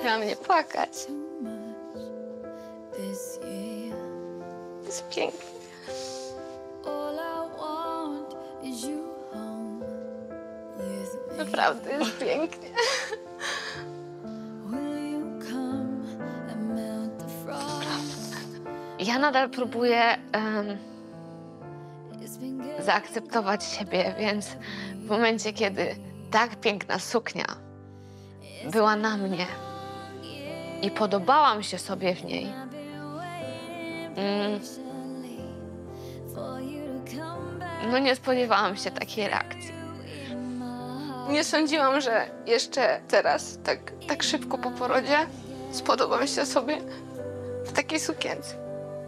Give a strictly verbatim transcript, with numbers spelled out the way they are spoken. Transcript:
Miałam nie płakać. Jest pięknie. Naprawdę jest pięknie. Ja nadal próbuję um, zaakceptować siebie, więc w momencie, kiedy tak piękna suknia była na mnie i podobałam się sobie w niej, mm, no nie spodziewałam się takiej reakcji. Nie sądziłam, że jeszcze teraz, tak, tak szybko po porodzie, spodobam się sobie w takiej sukience.